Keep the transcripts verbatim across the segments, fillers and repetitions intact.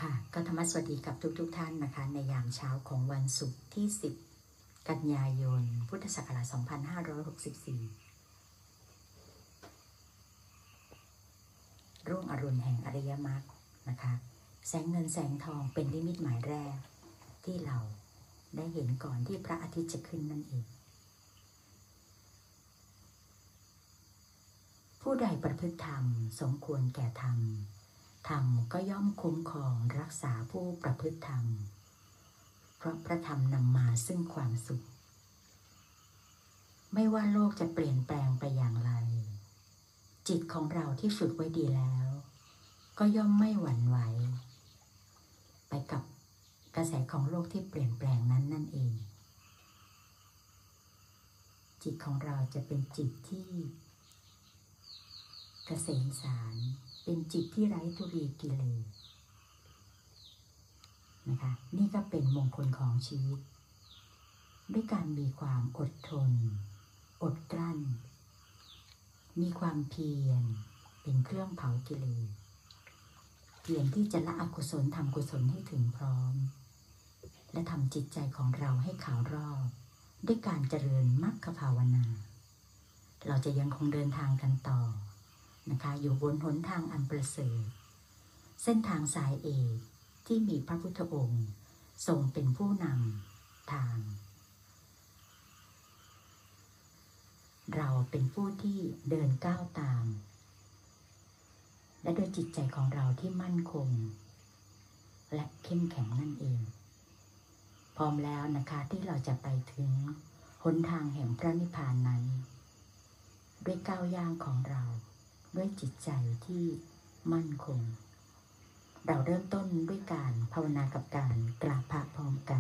ค่ะก็ธรรมสวัสดีกับทุกๆ ท่านนะคะในยามเช้าของวันศุกร์ที่สิบกันยายนพุทธศักราชสองพันห้าร้อยหกสิบสี่รุ่งอรุณแห่งอริยมรรคนะคะแสงเงินแสงทองเป็นนิมิตหมายแรกที่เราได้เห็นก่อนที่พระอาทิตย์จะขึ้นนั่นเองผู้ใดประพฤติธรรมสมควรแก่ธรรมธรรมก็ย่อมคุ้มครองรักษาผู้ประพฤติธรรมเพราะพระธรรมนำมาซึ่งความสุขไม่ว่าโลกจะเปลี่ยนแปลงไปอย่างไรจิตของเราที่ฝึกไว้ดีแล้วก็ย่อมไม่หวั่นไหวไปกับกระแสของโลกที่เปลี่ยนแปลงนั้นนั่นเองจิตของเราจะเป็นจิตที่เกษมสารเป็นจิตที่ไร้ทุลีกิเลสนะคะนี่ก็เป็นมงคลของชีวิตด้วยการมีความอดทนอดกลั้นมีความเพียรเป็นเครื่องเผากิเลสเพียรที่จะละอกุศลทำกุศลให้ถึงพร้อมและทำจิตใจของเราให้ขาวรอบด้วยการเจริญมรรคภาวนาเราจะยังคงเดินทางกันต่อนะคะอยู่บนหนทางอันประเสริฐเส้นทางสายเอกที่มีพระพุทธองค์ทรงเป็นผู้นำทางเราเป็นผู้ที่เดินก้าวตามและโดยจิตใจของเราที่มั่นคงและเข้มแข็งนั่นเองพร้อมแล้วนะคะที่เราจะไปถึงหนทางแห่งพระนิพพานนั้นด้วยก้าวย่างของเราด้วยจิตใจที่มั่นคงเราเริ่มต้นด้วยการภาวนากับการกราบพระพร้อมกัน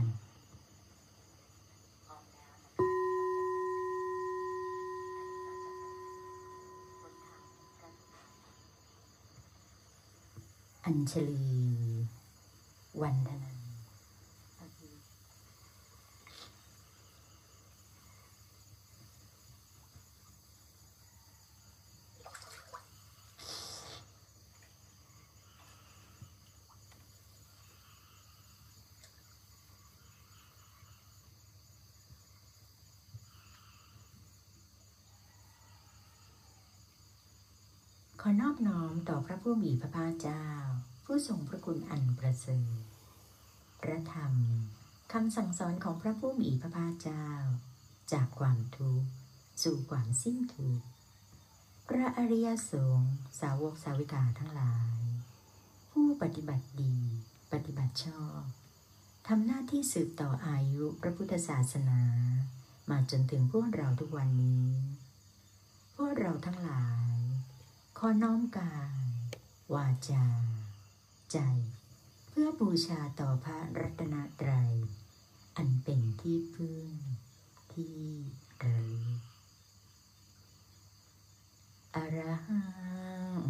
อัญชลีวันธนันขอนอบน้อมต่อพระผู้มีพระภาคเจ้าผู้ทรงพระคุณอันประเสริฐพระธรรมคำสั่งสอนของพระผู้มีพระภาคเจ้าจากความทุกข์สู่ความสิ้นทุกข์พระอริยสงฆ์สาวกสาวิกาทั้งหลายผู้ปฏิบัติดีปฏิบัติชอบทำหน้าที่สืบต่ออายุพระพุทธศาสนามาจนถึงพวกเราทุกวันนี้พวกเราทั้งหลายขอน้อมกายวาจาใจเพื่อบูชาต่อพระรัตนตรัยอันเป็นที่พึ่งที่ระลึกอะระหัง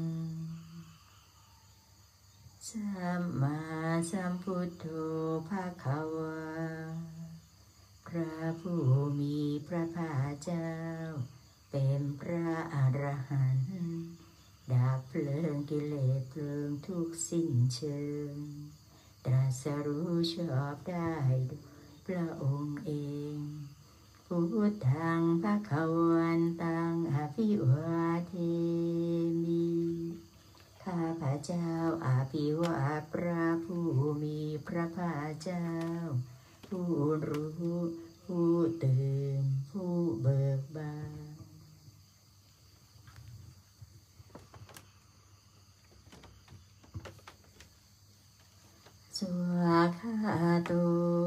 สัมมาสัมพุทโธภควาพระผู้มีพระภาคเจ้าเป็นพระอรหันต์ดับเพลิงกิเลสเพลิงทุกสิ้นเชิงตรัสรู้ชอบได้พระองค์เองพุทธังภควันตังอภิวาเทมิข้าพระเจ้าอภิวาทพระผู้มีพระภาคเจ้าผู้รู้ผู้ตื่นผู้เบิกบานสวากขาโต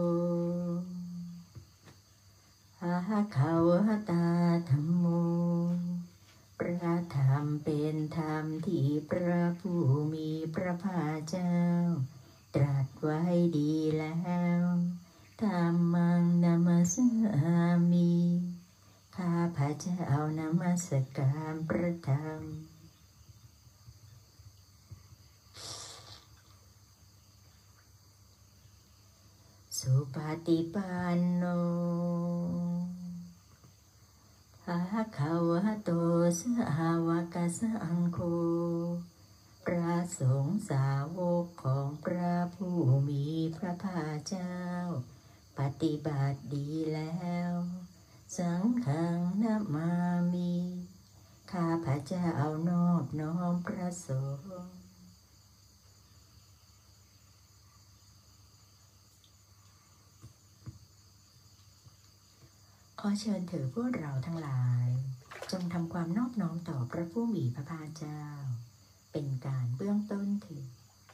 ภะคะวะตาธัมโมพระธรรมเป็นธรรมที่พระผู้มีพระภาคเจ้าตรัสไว้ดีแล้วธัมมังนัมสสามิข้าพระเจ้านมัสการพระธรรมสุปฏิปันโนภะคะวะโตสาวกสังโฆพระสงฆ์สาวกของพระผู้มีพระภาคเจ้าปฏิบัติดีแล้วสังฆังนะมามิข้าพระเจ้านอบน้อมพระสงฆ์ขอเชิญเถิดพวกเราทั้งหลายจงทำความนอบน้อมต่อพระผู้มีพระภาคเจ้าเป็นการเบื้องต้นเถิด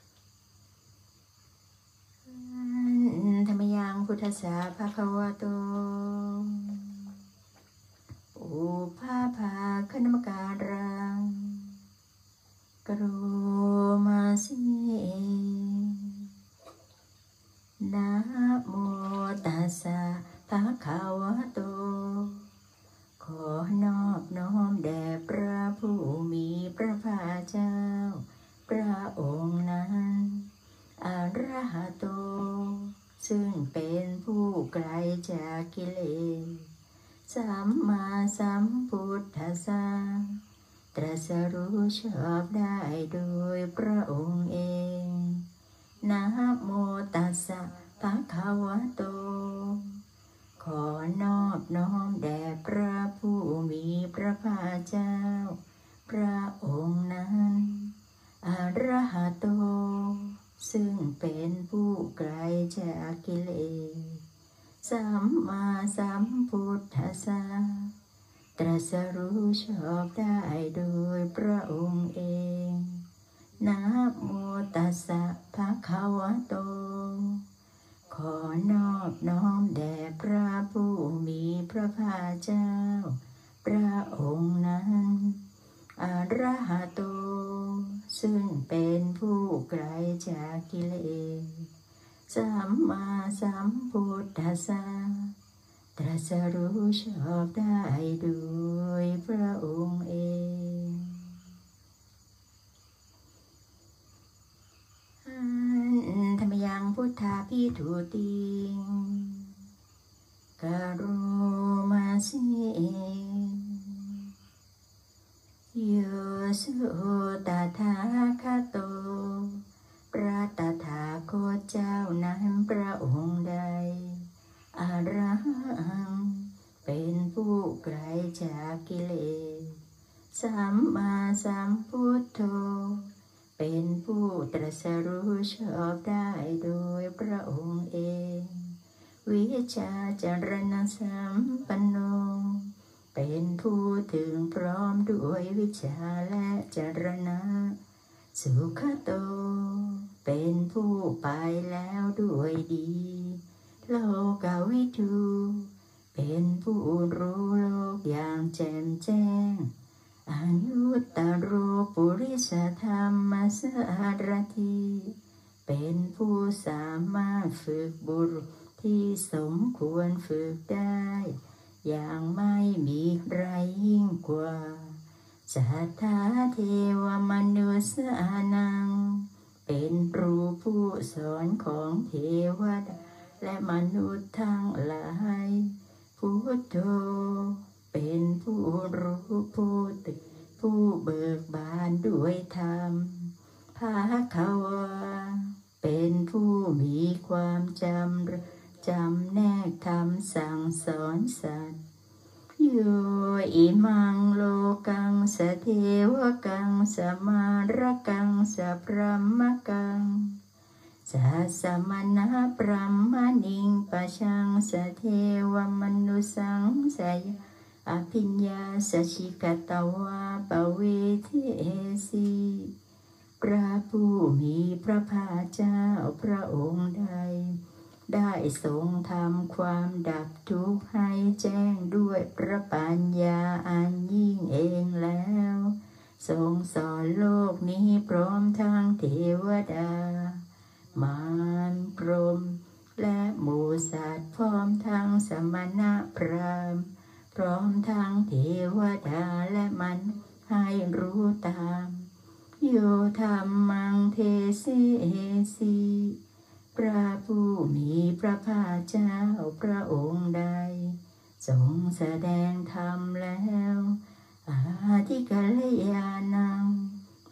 ธรรมยังพุทธัสสะภะคะวะโตอุปาภาคณมการังกโรมาสินะโมตัสสะภะคะวะโตขอนอบน้อมแด่พระผู้มีพระภาคเจ้าพระองค์นั้นอรหัตโตซึ่งเป็นผู้ไกลจากกิเลสสัมมาสัมพุทธัสสะตรัสรู้ชอบได้โดยพระองค์เองนะโมตัสสะภะคะวะโตขอนอบน้อมแด่พระผู้มีพระภาคเจ้าพระองค์นั้นอรหัตโตซึ่งเป็นผู้ไกลจากกิเลสสัมมาสัมพุทธัสสะตรัสรู้ชอบได้โดยพระองค์เองนะโมตัสสะภะคะวะโตขอนอบน้อมแด่พระผู้มีพระภาคเจ้าพระองค์นั้นอรหัตโตซึ่งเป็นผู้ไกลจากกิเลสสัมมาสัมพุทธัสสะตรัสรู้ชอบได้โดยพระองค์เองธรรมยังพุทธาภิทุติงกโรมาสิโยสุตถาคโตพระตถาคตเจ้านั้นพระองค์ใดอรหังเป็นผู้ไกลจากกิเลสสัมมาสัมพุทโธเป็นผู้ตรัสรู้ชอบได้โดยพระองค์เองวิชาจารณสัมปันโนเป็นผู้ถึงพร้อมด้วยวิชาและจารณะสุขโตเป็นผู้ไปแล้วด้วยดีโลกวิทูเป็นผู้รู้โลกอย่างแจ่มแจ้งอนุตตโรปุริสธรรมสารถิเป็นผู้สามารถฝึกบุรุษที่สมควรฝึกได้อย่างไม่มีใครยิ่งกว่าสัทธาเทวมนุษย์อานังเป็นครูผู้สอนของเทวดาและมนุษย์ทั้งหลายพุทโธเป็นผู้รู้ผู้ตื่นผู้เบิกบานด้วยธรรมภาควาเป็นผู้มีความจำจำแนกธรรมสั่งสอนสัตว์โยอิมังโลกังสเทวกังสมารกังสพรหมกังสัสมณะพรหมนิงปะชังสเทวมนุสังสยอภิญญาสชิกตวาปเวทิเอสีพระผู้มีพระภาคเจ้าพระองค์ใดได้ทรงทำความดับทุกข์ให้แจ้งด้วยพระปัญญาอันยิ่งเองแล้วทรงสอนโลกนี้พร้อมทั้งเทวดามารพรหมและหมู่สัตว์พร้อมทั้งสมณพราหมณ์พร้อมทั้งเทวดาและมันให้รู้ตามโยธรรมังเทสิเอสีพระผู้มีพระภาคเจ้าพระองค์ใดทรงแสดงธรรมแล้วอาทิกัลยาณังภ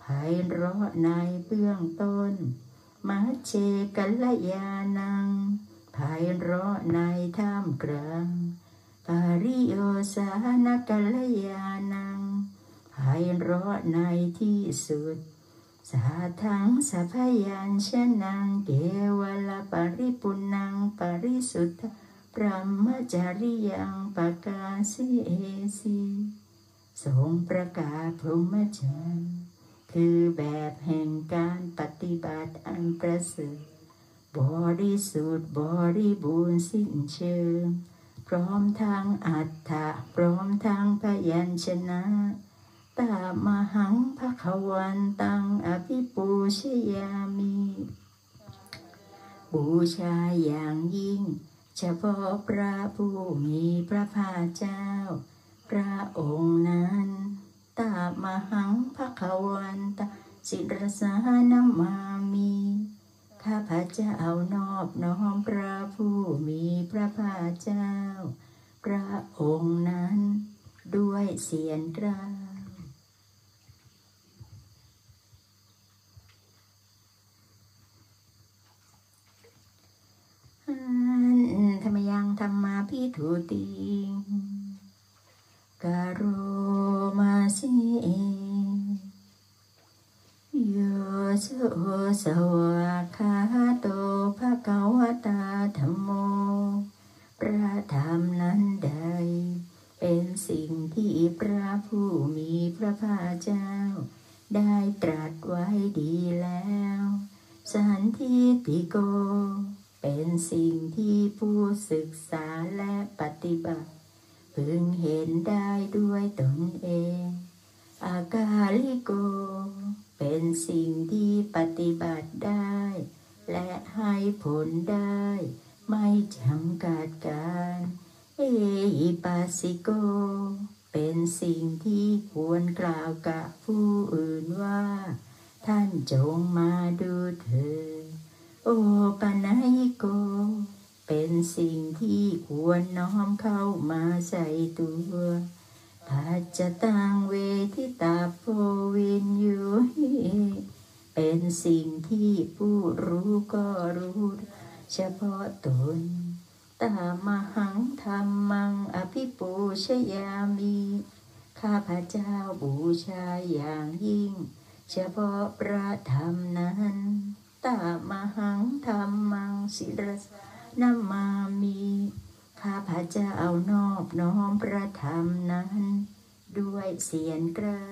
เราะในเบื้องต้นมัชเชกัลยาณังไพเราะในท่ามกลางปาริโยสานกัลยาณังไพเราะในที่สุดสาทังสัพยัญชนะเกวลปริปุณังปริสุทธพรหมจาริยังปกาสิเอสีทรงประกาศพรหมจรรย์คือแบบแห่งการปฏิบัติอันประเสริฐบริสุทธิ์บริบูรณ์สิ้นเชิงพร้อมทางอัตถะพร้อมทางพยัญชนะตามหังภควันตังอภิปูชยามิบูชาอย่างยิ่งเฉพาะพระผู้มีพระภาคเจ้าพระองค์นั้นตามหังภควันตศิรสานามามิข้าพเจ้านอบน้อมพระผู้มีพระภาคเจ้าพระองค์นั้นด้วยเสียงกล้าวธรรมยังธรรมาภิทุติกโรมาสิโยโสสวากขาโตภควตาธัมโมพระธรรมนั้นใดเป็นสิ่งที่พระผู้มีพระภาคเจ้าได้ตรัสไว้ดีแล้วสันทิติโกเป็นสิ่งที่ผู้ศึกษาและปฏิบัติพึงเห็นได้ด้วยตนเองอากาลิโกเป็นสิ่งที่ปฏิบัติได้และให้ผลได้ไม่จำกัดการเอหิปัสสิโกเป็นสิ่งที่ควรกล่าวกับผู้อื่นว่าท่านจงมาดูเถิดโอปนัยโกเป็นสิ่งที่ควรน้อมเข้ามาใส่ตัวปัจจตังเวทิตาโพวินยูหิเป็นสิ่งที่ผู้รู้ก็รู้เฉพาะตนตามหังธรรมังอภิปูชยามิข้าพเจ้าบูชาอย่างยิ่งเฉพาะพระธรรมนั้นตามหังธรรมังศิรสนามามิข้าพเจ้านอบน้อมพระธรรมนั้นด้วยเสียงกล้า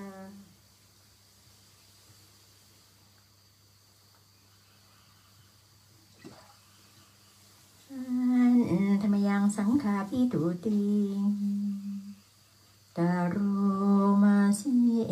ธรรมยังสังฆาภิทุติกโรมาสิเอ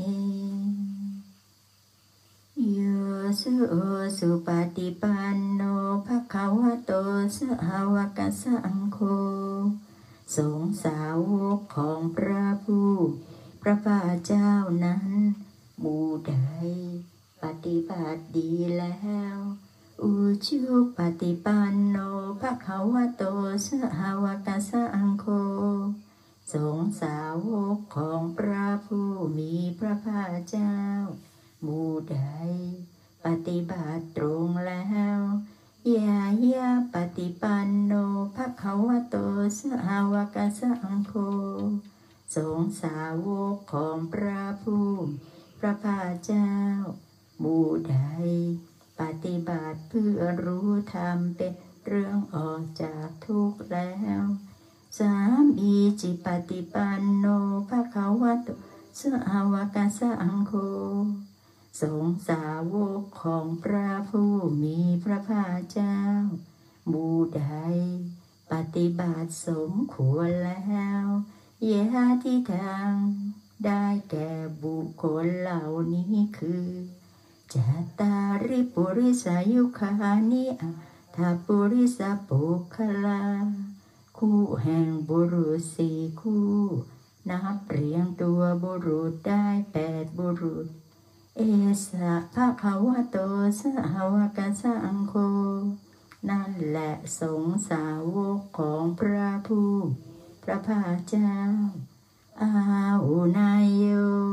โยสุสุปฏิปันโนภควโตสาวกสังโฆสงฆ์สาวกของพระผู้พระภาคเจ้านั้นหมู่ใดปฏิบัติดีแล้วอุชุปฏิปันโนภควโตสาวกสังโฆสงฆ์สาวกของพระผู้มีพระภาคเจ้าหมู่ใดปฏิบัติตรงแล้วยายาปฏิปันโนภควโตสาวกสังโฆสงฆ์สาวกของพระผู้พระภาคเจ้าหมู่ใดปฏิบัติเพื่อรู้ธรรมเป็นเรื่องออกจากทุกข์แล้วสามีจิปฏิปันโนภควโตสาวกสังโฆสงฆ์สาวกของพระผู้มีพระภาคเจ้าหมู่ใดปฏิบัติสมควรแล้วยะที่ทางได้แก่บุคคลเหล่านี้คือจัตตาริปุริสายุคานิอัตถปุริสปุคคลาคู่แห่งบุรุษสี่คู่นับเรียงตัวบุรุษได้แปดบุรุษเอสะภะคะวะโตสาวกสังโฆนั่นแหละสงฆ์สาวกของพระผู้พระภาคเจ้าอาหุนายโย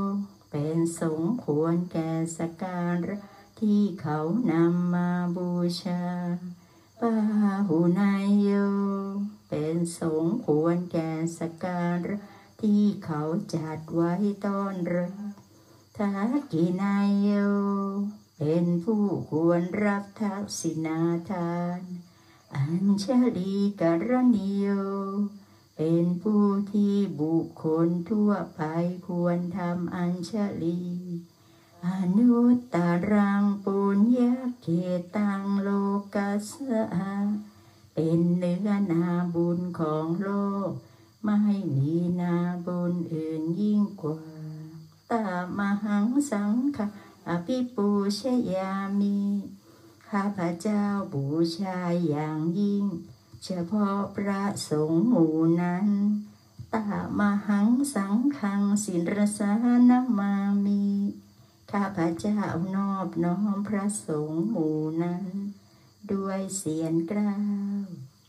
เป็นสงควรแก่สักการะที่เขานำมาบูชาปาหุนายโยเป็นสงควรแก่สักการะที่เขาจัดไว้ต้อนรับทักกินายโยเป็นผู้ควรรับทักษิณาทานอัญชลีกรณีโยเป็นผู้ที่บุคคลทั่วไปควรทำอัญชลีอนุตตรังปุญญเกตังโลกัสสะเป็นเนื้อนาบุญของโลกไม่มีนาบุญอื่นยิ่งกว่าตามหังสังฆอภิปูชยามิข้าพเจ้าบูชาอย่างยิ่งเฉพาะพระสงฆ์หมู่นั้นตามหังสังฆังศิรสานามามิข้าพเจ้านอบน้อมพระสงฆ์หมู่นั้นด้วยเสียงกล้าว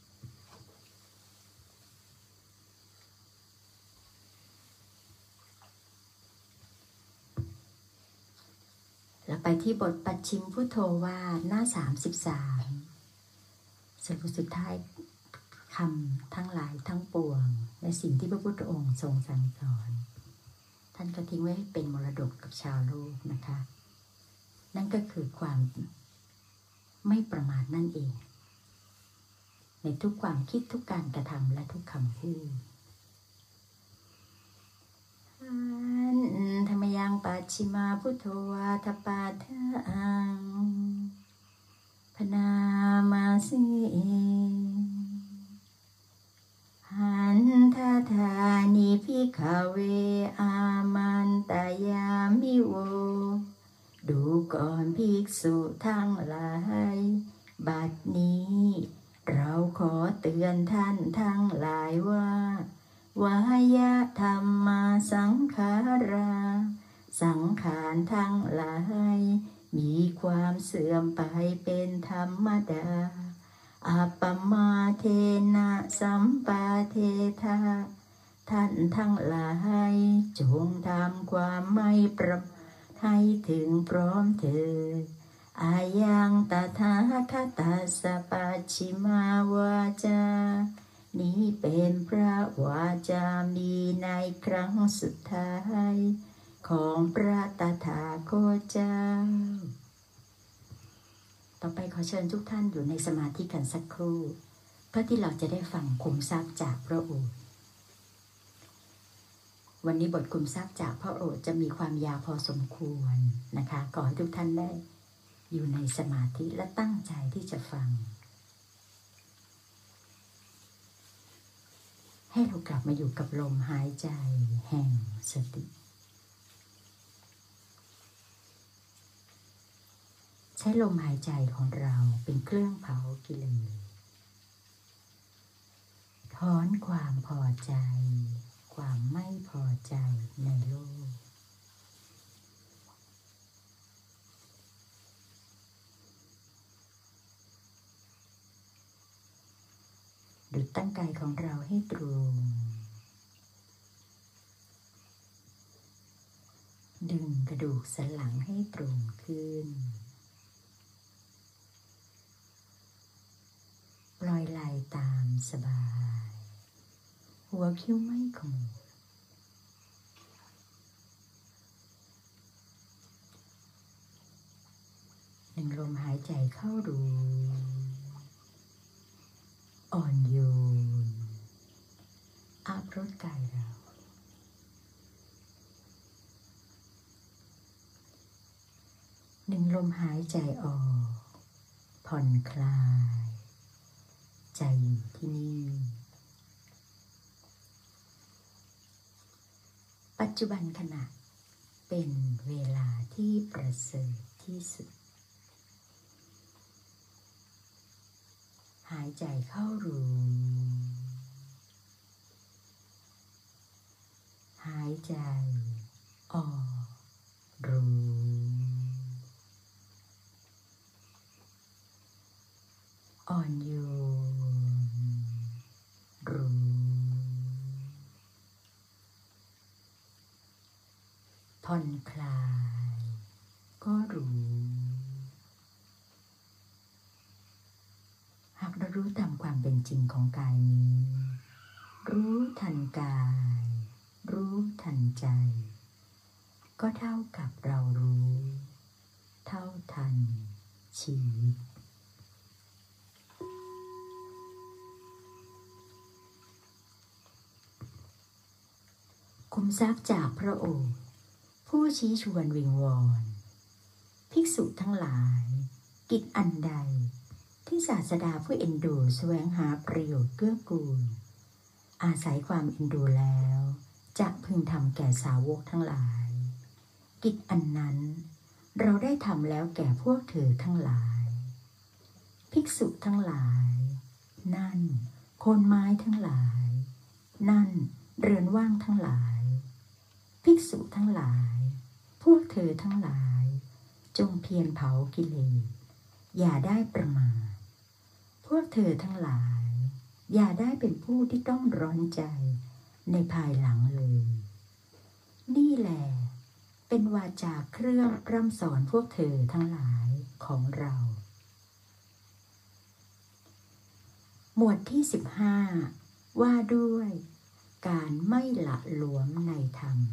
แล้วไปที่บทปัจฉิมพุทโธวาทหน้าสามสิบสามสรุปสุดท้ายคำทั้งหลายทั้งปวงในสิ่งที่พระพุทธองค์ทรงสั่งสอนท่านก็ทิ้งไว้ให้เป็นมรดกกับชาวโลกนะคะนั่นก็คือความไม่ประมาทนั่นเองในทุกความคิดทุกการกระทำและทุกคำพูดธรรมยังปัจฉิมาพุทโธวาทปาทังพนามาสีหันทธานิภิกขเวอามันตายามิโวดูก่อนภิกษุทั้งหลายบัดนี้เราขอเตือนท่านทั้งหลายว่าวายะธรรมาสังขาราสังขารทั้งหลายมีความเสื่อมไปเป็นธรรมดาอัปปมาเทนะสัมปาเทธาท่านทั้งหลายจงทำความไม่ประมาทให้ถึงพร้อมเถิดอายังตถาคตาสปัจฉิมาวาจานี้เป็นพระวาจามีในครั้งสุดท้ายของพระตถาคตเจ้าต่อไปขอเชิญทุกท่านอยู่ในสมาธิกันสักครู่เพื่อที่เราจะได้ฟังคุมทรัพย์จากพระโอษฐ์วันนี้บทคุมทรัพย์จากพระโอษฐ์จะมีความยาวพอสมควรนะคะขอให้ทุกท่านได้อยู่ในสมาธิและตั้งใจที่จะฟังให้เรากลับมาอยู่กับลมหายใจแห่งสติใช้ลมหายใจของเราเป็นเครื่องเผากิเลสถอนความพอใจความไม่พอใจในโลกดูตั้งกายของเราให้ตรงดึงกระดูกสันหลังให้ตรงขึ้นปล่อยไหล่ตามสบายหัวคิ้วไม่ขมวดหนึ่งลมหายใจเข้ารู้อ่อนโยนอาบรดกายเราหนึ่งลมหายใจออกผ่อนคลายใจอยู่ที่นี่ปัจจุบันขณะเป็นเวลาที่ประเสริฐที่สุดหายใจเข้ารู้หายใจออกรู้อ่อนโยนรู้ผ่ผ่อนคลายก็รู้หากเรารู้ตามความเป็นจริงของกายนี้รู้ทันกายรู้ทันใจก็เท่ากับเรารู้เท่าทันชีวิตคุมทรัพย์จากพระโอษฐ์ผู้ชี้ชวนวิงวอนภิกษุทั้งหลายกิจอันใดที่ศาสดาผู้เอ็นดูแสวงหาประโยชน์เกื้อกูลอาศัยความเอ็นดูแล้วจะพึงทำแก่สาวกทั้งหลายกิจอันนั้นเราได้ทำแล้วแก่พวกเธอทั้งหลายภิกษุทั้งหลายนั่นโคนไม้ทั้งหลายนั่นเรือนว่างทั้งหลายภิกษุทั้งหลายพวกเธอทั้งหลายจงเพียรเผากิเลสอย่าได้ประมาทพวกเธอทั้งหลายอย่าได้เป็นผู้ที่ต้องร้อนใจในภายหลังเลยนี่แหละเป็นวาจาเครื่องร่ำสอนพวกเธอทั้งหลายของเราหมวดที่สิบห้าว่าด้วยการไม่หละหลวมในธรรม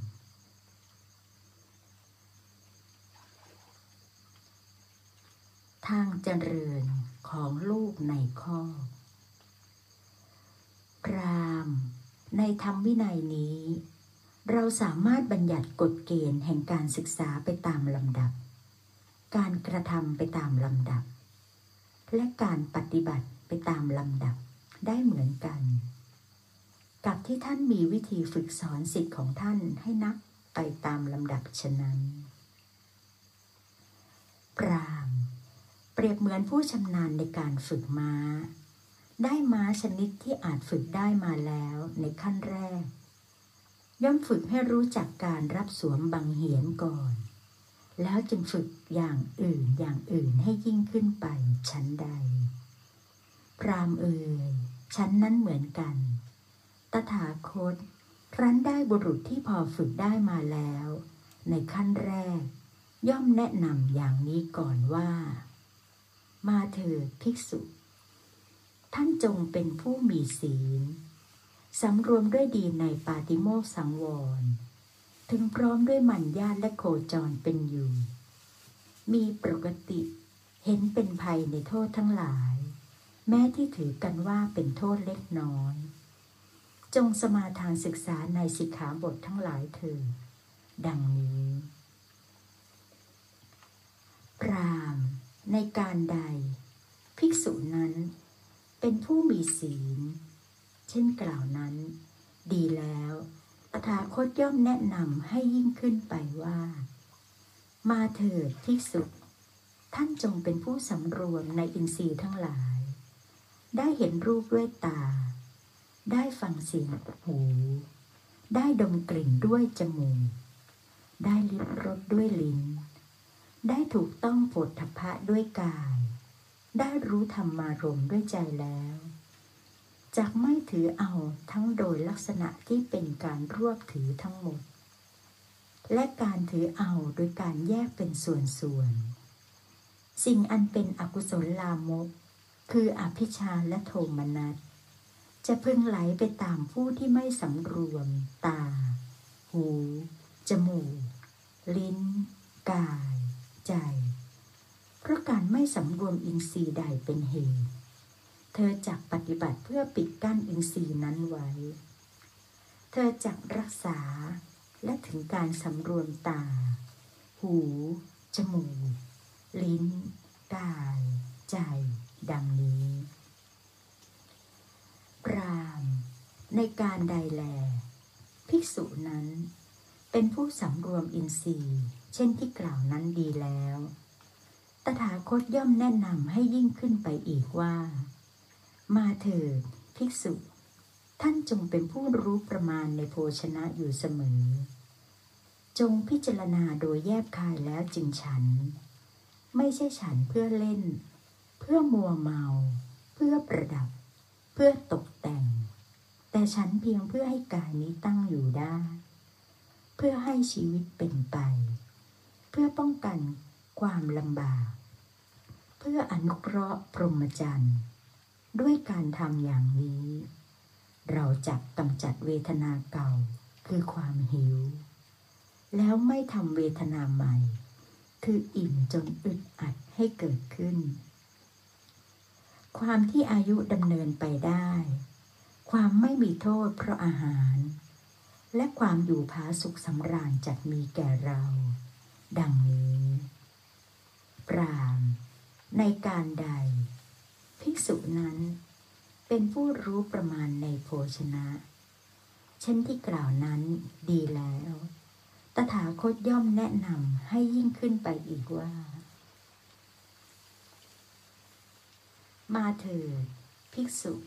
ทางเจริญของลูกในข้อพราหมณ์ในธรรมวินัยนี้เราสามารถบัญญัติกฎเกณฑ์แห่งการศึกษาไปตามลำดับการกระทำไปตามลำดับและการปฏิบัติไปตามลำดับได้เหมือนกันกับที่ท่านมีวิธีฝึกสอนศิษย์ของท่านให้นับไปตามลำดับฉะนั้นพราหมณ์เปรียบเหมือนผู้ชำนาญในการฝึกม้าได้ม้าชนิดที่อาจฝึกได้มาแล้วในขั้นแรกย่อมฝึกให้รู้จักการรับสวมบังเหียนก่อนแล้วจึงฝึกอย่างอื่นอย่างอื่นให้ยิ่งขึ้นไปชั้นใดพราหมณ์เอ่ยชั้นนั้นเหมือนกันตถาคตครั้นได้บุรุษที่พอฝึกได้มาแล้วในขั้นแรกย่อมแนะนำอย่างนี้ก่อนว่ามาเถิดภิกษุท่านจงเป็นผู้มีศีลสำรวมด้วยดีในปาติโมกข์สังวรถึงพร้อมด้วยมัญญาตและโคจรเป็นอยู่มีปกติเห็นเป็นภัยในโทษทั้งหลายแม้ที่ถือกันว่าเป็นโทษเล็กน้อยจงสมาทานศึกษาในสิกขาบททั้งหลายเถิดดังนี้พราหมณ์ในการใดภิกษุนั้นเป็นผู้มีศีลเช่นกล่าวนั้นดีแล้วตถาคตย่อมแนะนำให้ยิ่งขึ้นไปว่ามาเถิดภิกษุท่านจงเป็นผู้สำรวมในอินทรีย์ทั้งหลายได้เห็นรูปด้วยตาได้ฟังเสียงหูได้ดมกลิ่นด้วยจมูกได้ลิ้มรสด้วยลิ้นได้ถูกต้องโผฏฐัพพะด้วยกายได้รู้ธรรมารมณ์ด้วยใจแล้วจักไม่ถือเอาทั้งโดยลักษณะที่เป็นการรวบถือทั้งหมดและการถือเอาโดยการแยกเป็นส่วนๆสิ่งอันเป็นอกุศลลามกคืออภิชฌาและโทมนัสจะพึงไหลไปตามผู้ที่ไม่สำรวมตาหูจมูกลิ้นกายใจเพราะการไม่สำรวมอินทรีย์ใดเป็นเหตุเธอจักปฏิบัติเพื่อปิดกั้นอินทรีย์นั้นไว้เธอจักรักษาและถึงการสำรวมตาหูจมูกลิ้นกายใจดังนี้พราหมณ์ในการใดแลภิกษุนั้นเป็นผู้สำรวมอินทรีย์เช่นที่กล่าวนั้นดีแล้วตถาคตย่อมแนะนำให้ยิ่งขึ้นไปอีกว่ามาเถิดภิกษุท่านจงเป็นผู้รู้ประมาณในโภชนะอยู่เสมอจงพิจารณาโดยแยบคายแล้วจึงฉันไม่ใช่ฉันเพื่อเล่นเพื่อมัวเมาเพื่อประดับเพื่อตกแต่งแต่ฉันเพียงเพื่อให้กายนี้ตั้งอยู่ได้เพื่อให้ชีวิตเป็นไปเพื่อป้องกันความลำบากเพื่ออนุเคราะห์พรหมจรรย์ด้วยการทำอย่างนี้เราจะกำจัดเวทนาเก่าคือความหิวแล้วไม่ทำเวทนาใหม่คืออิ่มจนอึดอัดให้เกิดขึ้นความที่อายุดำเนินไปได้ความไม่มีโทษเพราะอาหารและความอยู่ผาสุขสำราญจักมีแก่เราดังนี้ปรามในการใดภิกษุนั้นเป็นผู้รู้ประมาณในโภชนะเช่นที่กล่าวนั้นดีแล้วตถาคตย่อมแนะนำให้ยิ่งขึ้นไปอีกว่ามาเถิดภิกษุ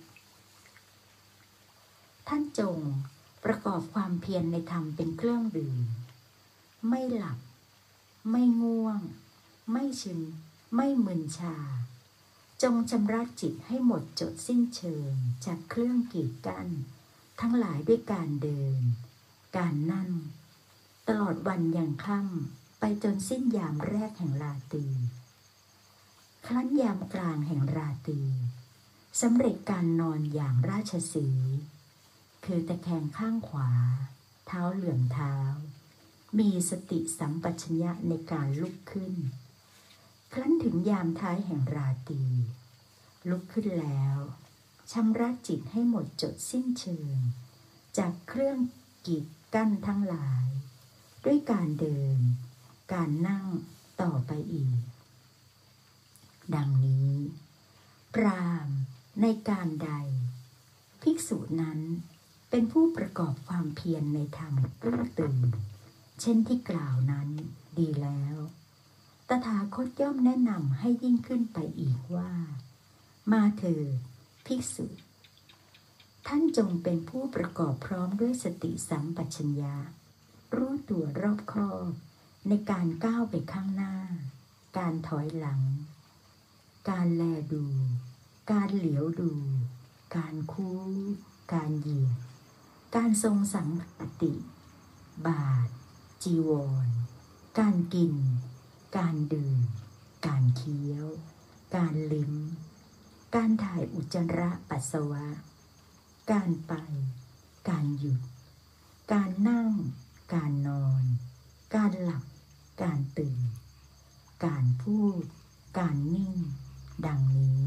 ท่านจงประกอบความเพียรในธรรมเป็นเครื่องดื่มไม่หลับไม่ง่วงไม่ชินไม่มึนชาจงชำระจิตให้หมดจดสิ้นเชิงจากเครื่องกีดกั้นทั้งหลายด้วยการเดินการนั่งตลอดวันอย่างค่ำไปจนสิ้นยามแรกแห่งราตรีครั้นยามกลางแห่งราตรีสำเร็จการนอนอย่างราชสีห์คือตะแคงข้างขวาเท้าเหลื่อมเท้ามีสติสัมปชัญญะในการลุกขึ้นครั้นถึงยามท้ายแห่งราตรีลุกขึ้นแล้วชำระจิตให้หมดจดสิ้นเชิงจากเครื่องกีดกั้นทั้งหลายด้วยการเดินการนั่งต่อไปอีกดังนี้พราหมณ์ในการใดภิกษุนั้นเป็นผู้ประกอบความเพียรในธรรมรู้ตื่นเช่นที่กล่าวนั้นดีแล้วตถาคตย่อมแนะนำให้ยิ่งขึ้นไปอีกว่ามาเถิดภิกษุท่านจงเป็นผู้ประกอบพร้อมด้วยสติสัมปชัญญะรู้ตัวรอบคอบในการก้าวไปข้างหน้าการถอยหลังการแลดูการเหลียวดูการคู่การเหยียดการทรงสังคติบาทจีวรการกินการดื่มการเคี้ยวการลิ้มการถ่ายอุจจาระปัสสาวะการไปการหยุดการนั่งการนอนการหลับการตื่นการพูดการนิ่งดังนี้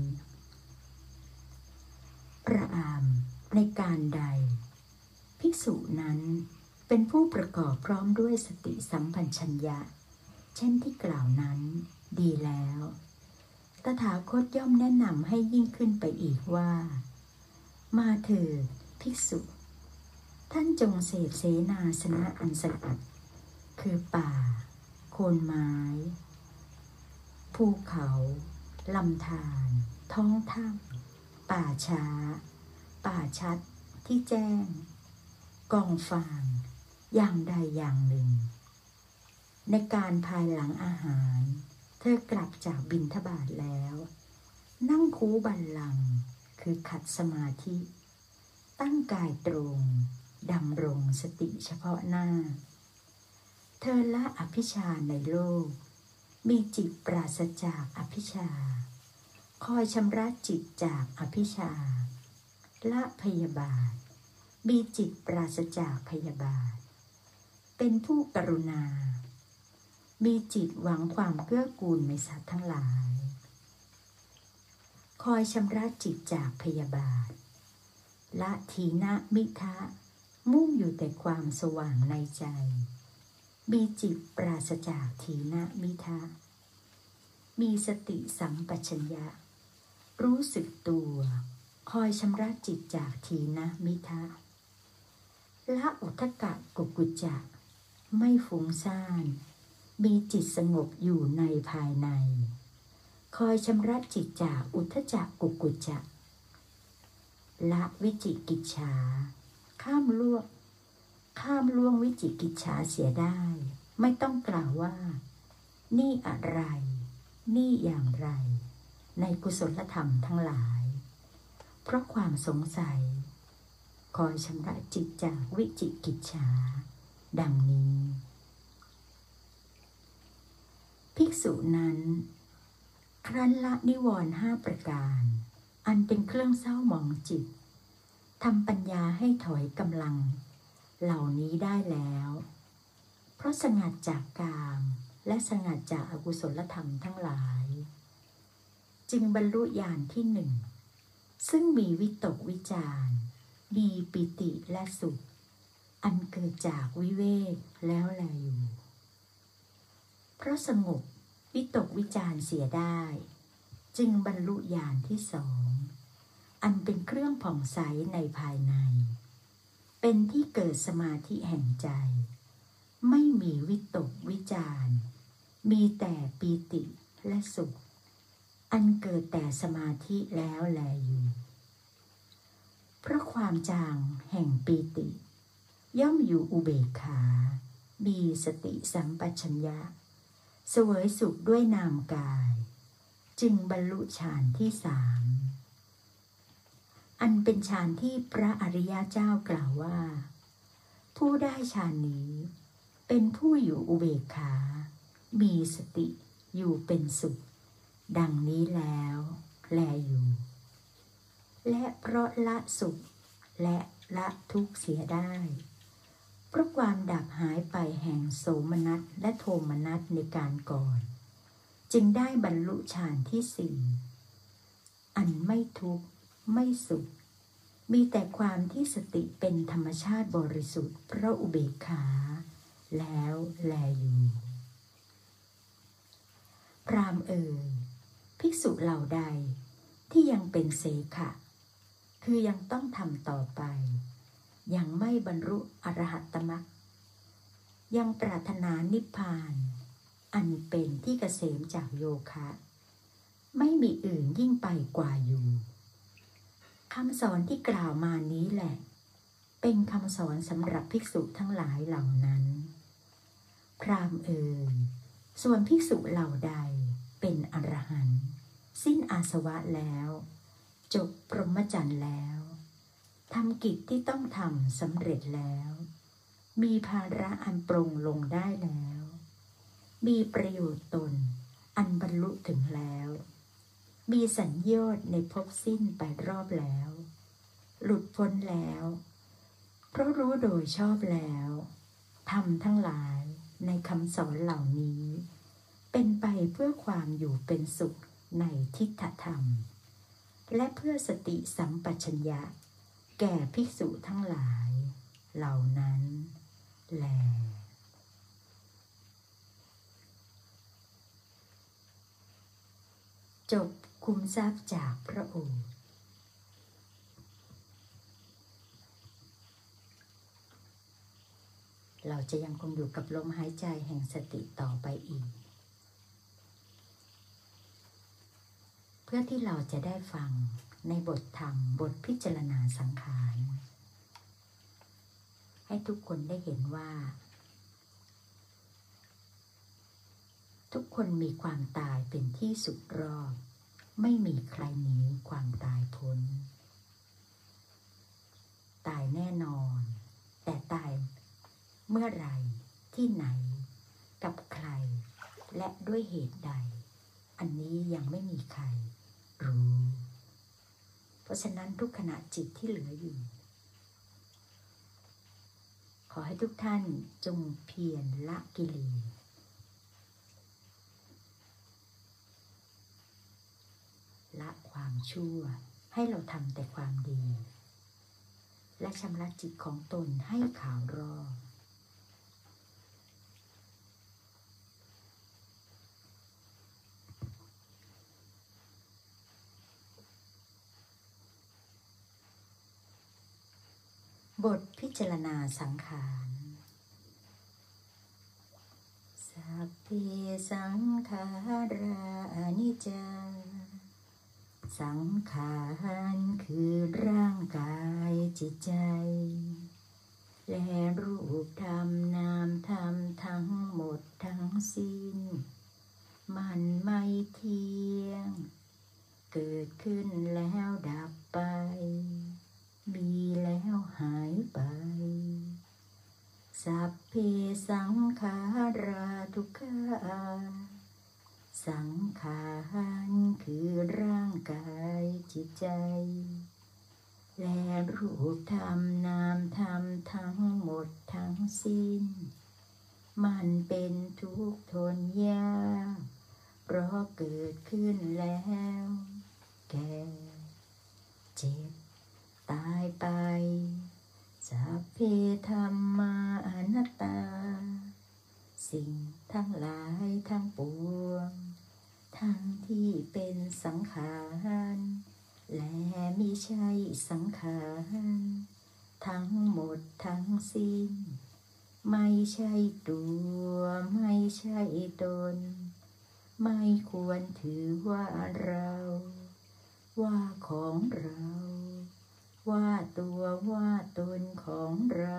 พระอามในการใดภิกษุนั้นเป็นผู้ประกอบพร้อมด้วยสติสัมปชัญญะเช่นที่กล่าวนั้นดีแล้วตถาคตย่อมแนะนำให้ยิ่งขึ้นไปอีกว่ามาเถิดภิกษุท่านจงเสพเสนาสนะอันสงัดคือป่าโคนไม้ภูเขาลำธารท้องถ้ำป่าช้าป่าชัดที่แจ้งกองฟางอย่างใดอย่างหนึ่งในการภายหลังอาหารเธอกลับจากบิณฑบาตแล้วนั่งคูบัลลังก์คือขัดสมาธิตั้งกายตรงดำรงสติเฉพาะหน้าเธอละอภิชฌาในโลกมีจิตปราศจากอภิชฌาคอยชำระจิตจากอภิชฌาละพยาบาทมีจิตปราศจากพยาบาทเป็นผู้กรุณามีจิตหวังความเกื้อกูลในสัตว์ทั้งหลายคอยชำระจิตจากพยาบาทละทีนะมิทะมุ่งอยู่แต่ความสว่างในใจมีจิตปราศจากทีนะมิทะมีสติสัมปชัญญะรู้สึกตัวคอยชำระจิตจากทีนะมิทะละอุทกะกุกุจจะไม่ฟุ้งซ่านมีจิตสงบอยู่ในภายในคอยชำระจิตจากอุทจักกุกุจจะละวิจิกิจฉาข้ามล่วงข้ามล่วงวิจิกิจฉาเสียได้ไม่ต้องกล่าวว่านี่อะไรนี่อย่างไรในกุศลธรรมทั้งหลายเพราะความสงสัยคอยชำระจิตจากวิจิกิจฉาดังนี้ภิกษุนั้นครั้นละนิวรณ์ห้าประการอันเป็นเครื่องเศร้าหมองจิตทำปัญญาให้ถอยกำลังเหล่านี้ได้แล้วเพราะสงัดจากกามและสงัดจากอกุศลธรรมทั้งหลายจึงบรรลุญาณที่หนึ่งซึ่งมีวิตกวิจารมีปิติและสุขอันเกิดจากวิเวกแล้วแลอยู่เพราะสงบวิตกวิจารเสียได้จึงบรรลุญาณที่สองอันเป็นเครื่องผ่องใสในภายในเป็นที่เกิดสมาธิแห่งใจไม่มีวิตกวิจารมีแต่ปีติและสุขอันเกิดแต่สมาธิแล้วแลอยู่เพราะความจางแห่งปีติย่อมอยู่อุเบกขามีสติสัมปชัญญะเสวยสุขด้วยนามกายจึงบรรลุฌานที่สามอันเป็นฌานที่พระอริยเจ้ากล่าวว่าผู้ได้ฌานนี้เป็นผู้อยู่อุเบกขามีสติอยู่เป็นสุขดังนี้แล้วแลอยู่และเพราะละสุขและละทุกข์เสียได้เพราะความดับหายไปแห่งโสมนัสและโทมนัสในการก่อนจึงได้บรรลุฌานที่สี่อันไม่ทุกข์ไม่สุขมีแต่ความที่สติเป็นธรรมชาติบริสุทธิ์เพราะอุเบกขาแล้วแลอยู่พราหมณ์เอ่ยภิกษุเหล่าใดที่ยังเป็นเสขะคือยังต้องทำต่อไปยังไม่บรรลุอรหัตตมรรคยังปรารถนานิพพานอันเป็นที่เกษมจากโยคะไม่มีอื่นยิ่งไปกว่าอยู่คำสอนที่กล่าวมานี้แหละเป็นคำสอนสำหรับภิกษุทั้งหลายเหล่านั้นพราหมณ์เอ่ยส่วนภิกษุเหล่าใดเป็นอรหันต์สิ้นอาสวะแล้วจบพรหมจรรย์แล้วทำกิจที่ต้องทำสำเร็จแล้วมีภาระอันปรงลงได้แล้วมีประโยชน์ตนอันบรรลุถึงแล้วมีสัญโยชน์ในภพสิ้นไปรอบแล้วหลุดพ้นแล้วเพราะรู้โดยชอบแล้วธรรมทั้งหลายในคำสอนเหล่านี้เป็นไปเพื่อความอยู่เป็นสุขในทิฏฐธรรมและเพื่อสติสัมปชัญญะแก่ภิกษุทั้งหลายเหล่านั้นแลจบคุมทรัพย์จากพระโอษฐ์เราจะยังคงอยู่กับลมหายใจแห่งสติต่อไปอีกเพื่อที่เราจะได้ฟังในบทธรรมบทพิจารณาสังขารให้ทุกคนได้เห็นว่าทุกคนมีความตายเป็นที่สุดรอบไม่มีใครหนีความตายพ้นตายแน่นอนแต่ตายเมื่อไรที่ไหนกับใครและด้วยเหตุใดอันนี้ยังไม่มีใครรู้เพราะฉะนั้นทุกขณะจิตที่เหลืออยู่ขอให้ทุกท่านจงเพียรละกิเลสละความชั่วให้เราทำแต่ความดีและชำระจิตของตนให้ขาวรอบบทพิจารณาสังขารสัพเพสังขารานิจจาสังขารคือร่างกายจิตใจและรูปธรรมนามธรรมทั้งหมดทั้งสิ้นมันไม่เที่ยงเกิดขึ้นแล้วดับไปมีแล้วหายไปสัพเพสังขาราทุกขาสังขารคือร่างกายจิตใจและรูปธรรมนามธรรมทั้งหมดทั้งสิ้นมันเป็นทุกข์ทนยากเพราะเกิดขึ้นแล้วแก่เจ็บตายไปสัพเพธัมมาอนัตตาสิ่งทั้งหลายทั้งปวงทั้งที่เป็นสังขารและมิใช่สังขารทั้งหมดทั้งสิ้นไม่ใช่ตัวไม่ใช่ตนไม่ควรถือว่าเราว่าของเราว่าตัวว่าตนของเรา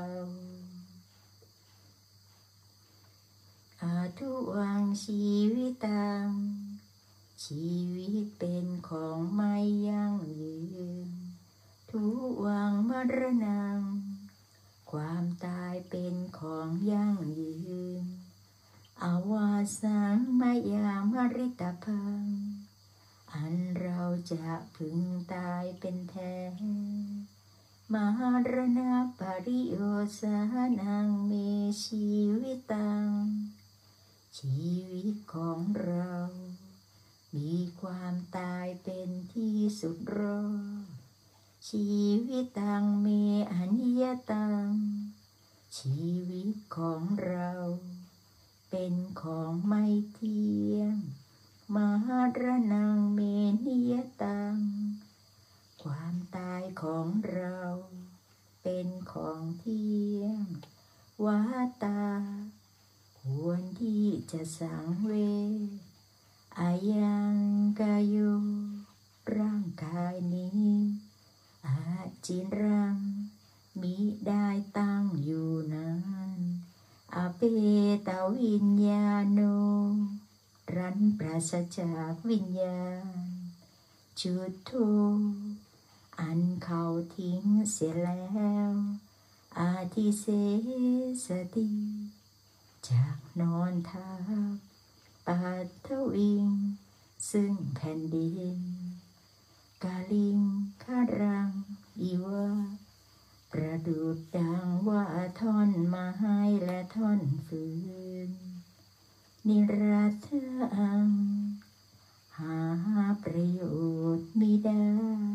อาทุวังชีวิตังชีวิตเป็นของไม่ยั่งยืนทุวังมรณังความตายเป็นของยั่งยืนอวาสังมายามริตพังอันเราจะพึงตายเป็นแท้มรณะปริโยสานังเมชีวิตังชีวิตของเรามีความตายเป็นที่สุดรอชีวิตตังเมอนิยตังชีวิตของเราเป็นของไม่เที่ยงมรณังเมนิยตังความตายของเราเป็นของเที่ยงวาตาควรที่จะสังเวชอายังกายโยร่างกายนี้อาจินรังมิได้ตั้งอยู่นั้นอเปตวิญญาโนรันปราศจากวิญญาณจุดโธอันเขาทิ้งเสียแล้วอาทิเสสติจากนอนทับปัทวิงซึ่งแผ่นดินกาลิงคารังอีวะประดุจดังว่าท่อนไม้และท่อนฟืนนิรัตถังหาประโยชน์มิได้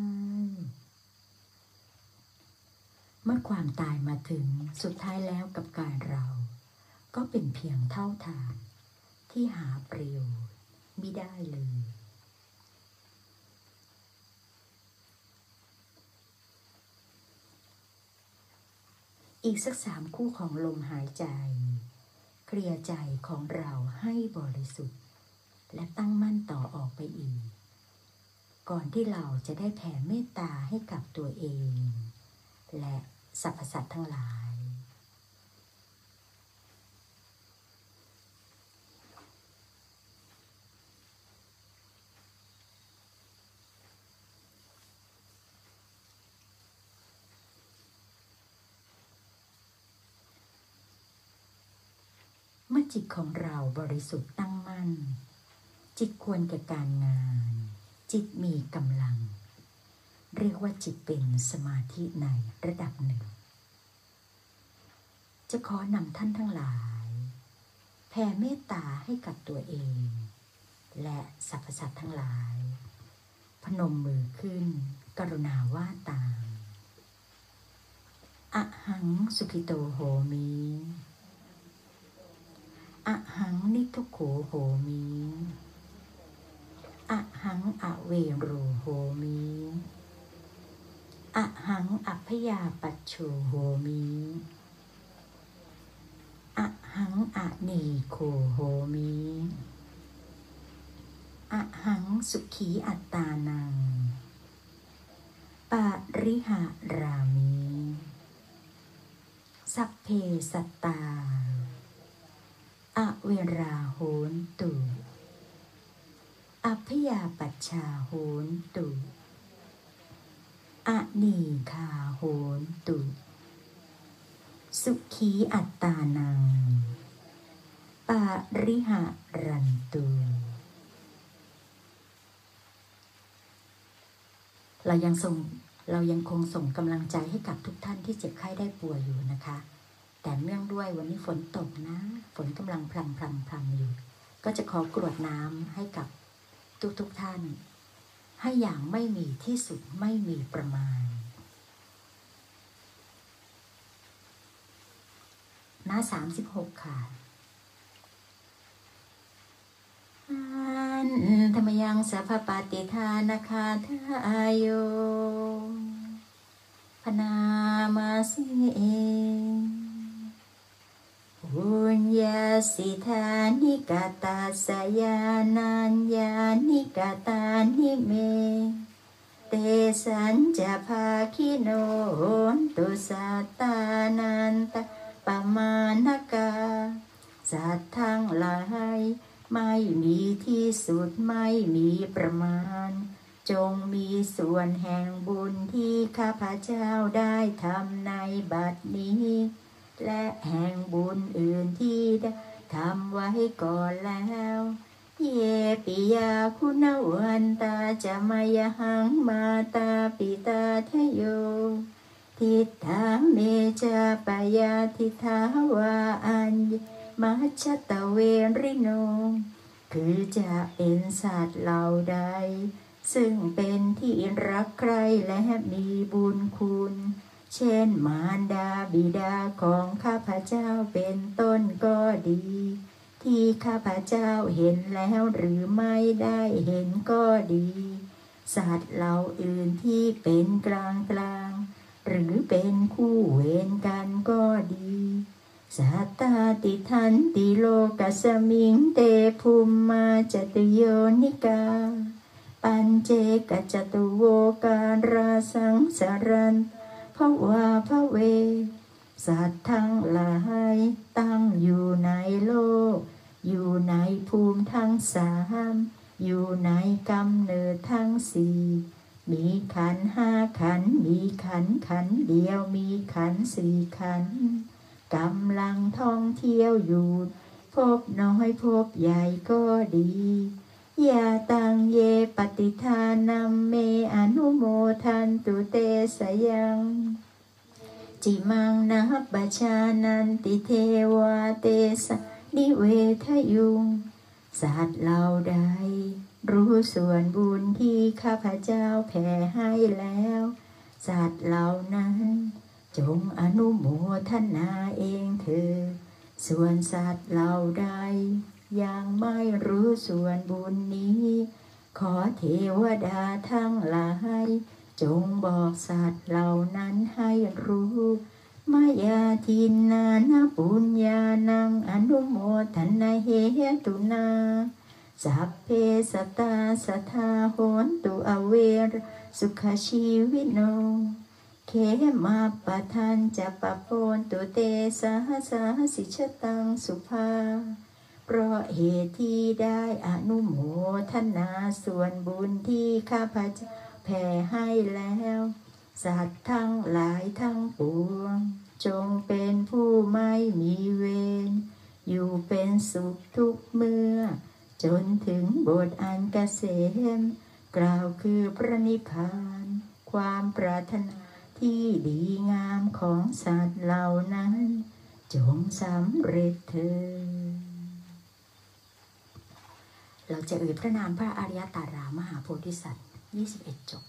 เมื่อความตายมาถึงสุดท้ายแล้วกับกายเราก็เป็นเพียงเท่าฐานที่หาประโยชน์มิได้เลยอีกสักสามคู่ของลมหายใจเคลียร์ใจของเราให้บริสุทธิ์และตั้งมั่นต่อออกไปอีกก่อนที่เราจะได้แผ่เมตตาให้กับตัวเองและสรรพสัตว์ทั้งหลายเมื่อจิตของเราบริสุทธิ์ตั้งมั่นจิตควรแก่การงานจิตมีกำลังเรียกว่าจิตเป็นสมาธิในระดับหนึ่งจะขอนำท่านทั้งหลายแผ่เมตตาให้กับตัวเองและสรรพสัตว์ทั้งหลายพนมมือขึ้นกรุณาว่าตามอะหังสุขิโตโหมิอะหังนิทุโขโหมิอะหังอเวโรโหมิอะหังอัพพยาปัชโชโหมิอะหังอะนีโคโหมิอะหังสุขีอัตตานังปะริหะรามิสัพเพสัตตาอเวราโหนตุอัพพยาปัชชาโหนตุอนีคาโหนตุสุขีอัตตานังปาริหารันตุเรายังส่งเรายังคงส่งกำลังใจให้กับทุกท่านที่เจ็บไข้ได้ป่วยอยู่นะคะแต่เนื่องด้วยวันนี้ฝนตกนะฝนกำลังพรำพรำพรำอยู่ก็จะขอกรวดน้ำให้กับทุกทุกท่านให้อย่างไม่มีที่สุดไม่มีประมาณหน้าสามสิบหกค่ะอันธรรมยังสัพพปฏิทานาคาทายโยพนามาสิเอปุญญาสิทานิกาตาสยานัญญานิกาตานิเมเตสัญจภาคิโนตุสัตตานันตปมาณกาสัตว์ทั้งหลายไม่มีที่สุดไม่มีประมาณจงมีส่วนแห่งบุญที่ข้าพเจ้าได้ทำในบัดนี้และแห่งบุญอื่นที่ได้ทำไว้ก่อนแล้วเยปิยาคุณวันตาจะมายหังมาตาปิตาทโยทิฏฐาเมจาปยาทิฏฐาวาอัญมัชฌตเวริโนคือจะเป็นสัตว์เหล่าใดซึ่งเป็นที่รักใคร่และมีบุญคุณเช่นมารดาบิดาของข้าพเจ้าเป็นต้นก็ดีที่ข้าพเจ้าเห็นแล้วหรือไม่ได้เห็นก็ดีสัตว์เหล่าอื่นที่เป็นกลางกลางหรือเป็นคู่เวรกันก็ดีสัตตาติทันติโลกัสมิงเตภูมิมาจตุโยนิกาปัญเจกจตุโวการาสังสารันภวาภเวสัตว์ทั้งหลายตั้งอยู่ในโลกอยู่ในภูมิทั้งสามอยู่ในกำเนิดทั้งสี่มีขันธ์ห้าขันธ์มีขันธ์ขันธ์เดียวมีขันธ์สี่ขันธ์กำลังท่องเที่ยวอยู่พบน้อยพบใหญ่ก็ดียาตังเยปฏิทานัมเมอนุโมทันตุเตสยังจิมังนะปชานันติเทวาเตสนิเวทยุงสัตว์เหล่าใดรู้ส่วนบุญที่ข้าพเจ้าแผ่ให้แล้วสัตว์เหล่านั้นจงอนุโมทนาเองเถิดส่วนสัตว์เหล่าใดยังไม่รู้ส่วนบุญนี้ขอเทวดาทั้งหลายจงบอกสัตว์เหล่านั้นให้รู้มายาทินนานาปุญญานังอนุโมทนาเหตุนาสัพเพสัตตาสัทธาโหนตุอเวรสุขชีวิโนเขมาปะทันจะปะโพนตุเตสหสาสิชตังสุภาเพราะเหตุที่ได้อนุโมทนาส่วนบุญที่ข้าพเจ้าแผ่ให้แล้วสัตว์ทั้งหลายทั้งปวงจงเป็นผู้ไม่มีเวรอยู่เป็นสุขทุกเมื่อจนถึงบทอันเกษมกล่าวคือพระนิพพานความปรารถนาที่ดีงามของสัตว์เหล่านั้นจงสำเร็จเถิดเราจะเอ่ยพระนามพระอริยตารามหาโพธิสัตว์ยี่สิบเอ็ดจบ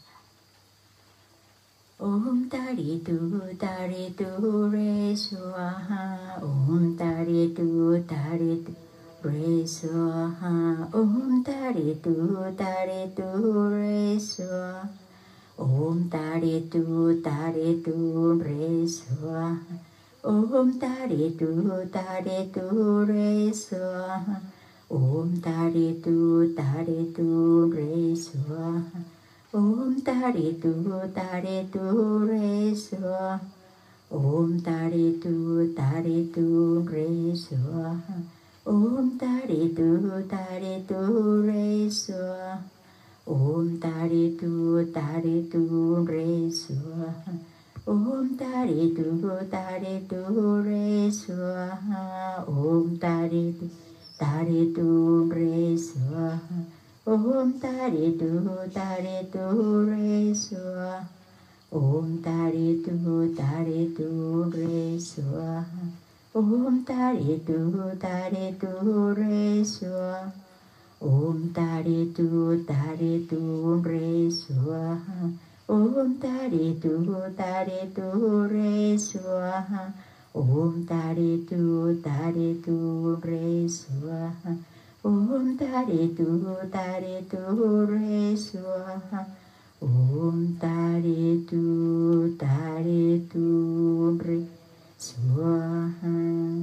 โอมตาริตูตาริตูเรสวาหาโอมตาริตูตาริตูเรสวาหาโอมตาริตูตาริตูเรสวาโอมตาริตูตาริตูเรสวาโอมตาริตูตาริตูเรสวาโอมตาริตูตาริตูเรสวาโอมตาริตูตาริตูเรสวาโอมตาริตูตาริตูเรสวาโอมตาริตูตาริตูเรสวาโอมตาริตูตาริตูเรสวา Om Taritu Taritu Re Swaha Om Taritu Taritu Re Swaha Om Taritu Taritu Re Swaha Om Taritu Taritu Re Swaha Om Taritu Taritu Re Swaha Om Taritu Taritu Re Swaha Om Taritu Taritu Re Swaha Om Taritu Taritu Re Swaha Om Taritu Taritu Re Swaha Om Taritu Taritu Re Swaha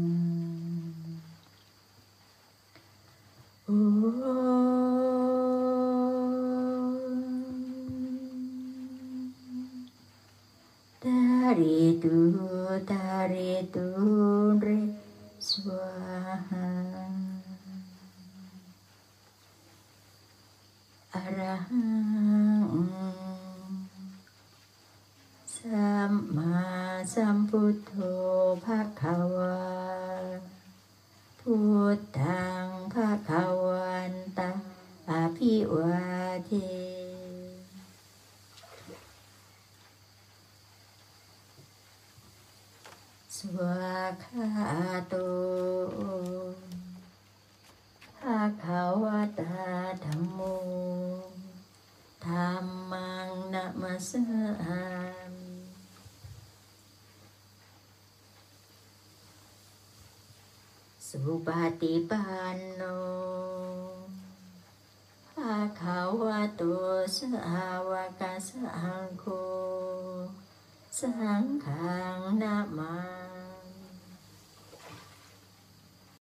Taritu Taritu Re Swaha Arahang Samma Sambuddho Bhagava Puttang Bhagavantang Abhivate Swakhato Bhagavata Dhammo Dhammang Namasami Supatipanno Bhagavato Sāvaka Saṅkho Saṅghang Namami